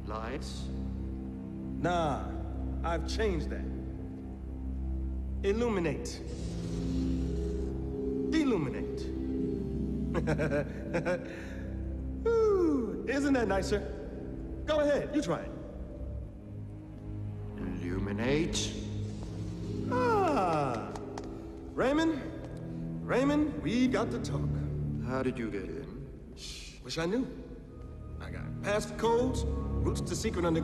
Lights? Nah, I've changed that. Illuminate. Illuminate. Ooh, isn't that nicer? Go ahead, you try it. Illuminate? Ah, Raymond, we got to talk. How did you get in? Wish I knew. I got past codes, roots to secret underground.